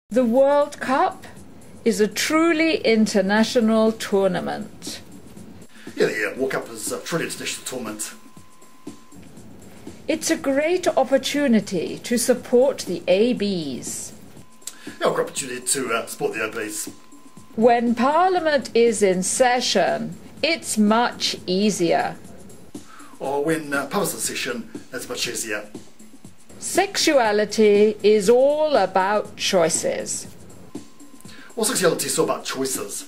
The World Cup is a truly international tournament. Yeah, the World Cup is a truly international tournament. It's a great opportunity to support the ABs. Yeah, a great opportunity to support the ABs. When Parliament is in session, it's much easier. Or when Parliament's in session, it's much easier. Sexuality is all about choices. Well, sexuality is all about choices.